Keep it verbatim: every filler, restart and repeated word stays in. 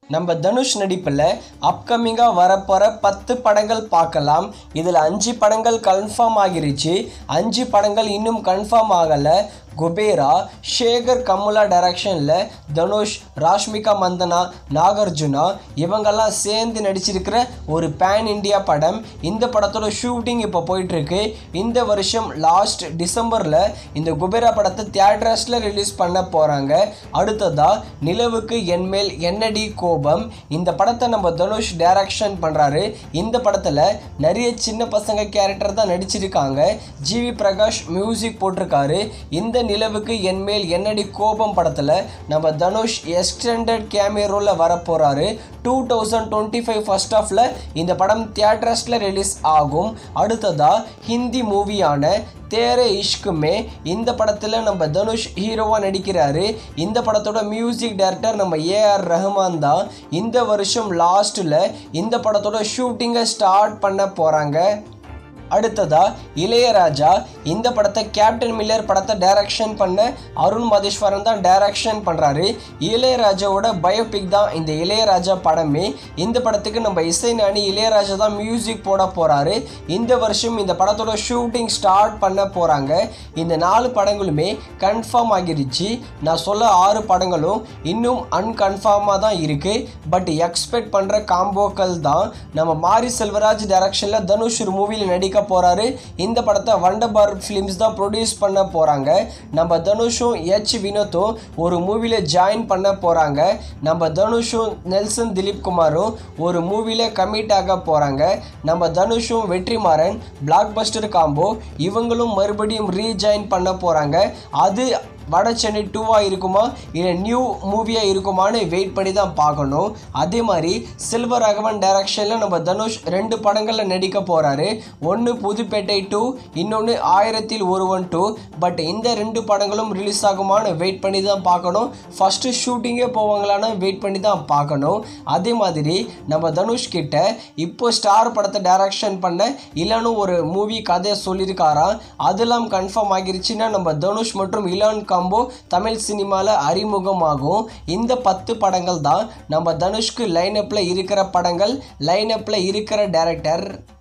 நம்ம தனுஷ் நடிப்பில் அப்கமிங்காக வரப்போகிற பத்து படங்கள் பார்க்கலாம். இதில் அஞ்சு படங்கள் கன்ஃபார்ம் ஆகிருச்சு. அஞ்சு படங்கள் இன்னும் கன்ஃபார்ம் ஆகலை. குபேரா, சேகர் கமுலா டைரக்ஷனில் தனுஷ், ராஷ்மிகா மந்தனா, நாகார்ஜுனா இவங்கெல்லாம் சேர்ந்து நடிச்சிருக்கிற ஒரு பேன் இண்டியா படம். இந்த படத்தோட ஷூட்டிங் இப்போ போயிட்டுருக்கு. இந்த வருஷம் லாஸ்ட் டிசம்பரில் இந்த குபேரா படத்தை தியேட்டர்ஸில் ரிலீஸ் பண்ண போகிறாங்க. அடுத்ததாக நிலவுக்கு என்மேல் என்னடி கோபம், இந்த படத்தை நம்ம தனுஷ் டைரக்ஷன் பண்ணுறாரு. இந்த படத்தில் நிறைய சின்ன பசங்க கேரக்டர் தான் நடிச்சிருக்காங்க. ஜிவி பிரகாஷ் மியூசிக் போட்டிருக்காரு. இந்த நிலவுக்கு என்மேல் என்னடி கோபம் படத்தில் நம்ம தனுஷ் எக்ஸ்டெண்டட் கேமியோவில் வர போகிறாரு. Two thousand twenty five first ஆஃபில் இந்த படம் தியேட்டர்ஸில் ரிலீஸ் ஆகும். அடுத்ததாக ஹிந்தி மூவியான தேரே இஷ்குமே, இந்த படத்தில் நம்ம தனுஷ் ஹீரோவாக நடிக்கிறாரு. இந்த படத்தோட மியூசிக் டைரக்டர் நம்ம ஏஆர் ரஹ்மான் தான். இந்த வருஷம் லாஸ்ட்டில் இந்த படத்தோட ஷூட்டிங்கை ஸ்டார்ட் பண்ண போகிறாங்க. அடுத்ததா இளையராஜா, இந்த படத்தை கேப்டன் மில்லர் படத்தை டைரக்ஷன் பண்ண அருண் மதேஸ்வரன் தான் டைரக்ஷன் பண்ணுறாரு. இளையராஜாவோட பயோபிக் தான் இந்த இளையராஜா படமே. இந்த படத்துக்கு நம்ம இசைஞானி இளையராஜா தான் மியூசிக் போட போகிறாரு. இந்த வருஷம் இந்த படத்தோட ஷூட்டிங் ஸ்டார்ட் பண்ண போகிறாங்க. இந்த நாலு படங்களுமே கன்ஃபார்ம் ஆகிருச்சு. நான் சொல்ல ஆறு படங்களும் இன்னும் அன்கன்ஃபார்மாக தான் இருக்குது. பட் எக்ஸ்பெக்ட் பண்ணுற காம்போக்கள் தான். நம்ம மாரி செல்வராஜ் டைரக்ஷனில் தனுஷ் ஒரு மூவியில் நடிக்க போறாரு. இந்த படத்தை வண்டபார் ஃபிலிம்ஸ் தான் ப்ரொடியூஸ் பண்ண போறாங்க. நம்ம தனுஷும் எச் வினோத்தும் ஒரு மூவில ஜாயின் பண்ண போறாங்க. நம்ம தனுஷும் நெல்சன் திலீப் குமாரும் ஒரு மூவில கமிட் ஆக போறாங்க. நம்ம தனுஷும் வெற்றிமாறன் பிளாக் பஸ்டர் காம்போ இவங்களும் மறுபடியும் ரீஜாயின் பண்ண போறாங்க. அது வட சென்னை டூவாக இருக்குமா இல்லை நியூ மூவியாக இருக்குமான்னு வெயிட் பண்ணி தான் பார்க்கணும். அதே மாதிரி செல்வராகவன் டைரக்ஷனில் நம்ம தனுஷ் ரெண்டு படங்களில் நடிக்க போகிறாரு. ஒன்று புதுப்பேட்டை டூ, இன்னொன்று ஆயிரத்தில் ஒருவன் டூ. பட் இந்த ரெண்டு படங்களும் ரிலீஸ் ஆகுமான்னு வெயிட் பண்ணி தான் பார்க்கணும். ஃபஸ்ட்டு ஷூட்டிங்கே போவாங்களான்னு வெயிட் பண்ணி தான் பார்க்கணும். அதே மாதிரி நம்ம தனுஷ் கிட்ட இப்போ ஸ்டார் படத்தை டைரக்ஷன் பண்ண இலானு ஒரு மூவி கதையை சொல்லியிருக்காராம். அதெல்லாம் கன்ஃபார்ம் ஆகிருச்சுன்னா நம்ம தனுஷ் மற்றும் இலான் காம்போ தமிழ் சினிமாவில் அறிமுகமாகும். இந்த பத்து படங்கள் தான் நம்ம தனுஷ்க்கு லைனப்பில் இருக்கிற படங்கள். லைனப்பில் இருக்கிற டைரக்டர்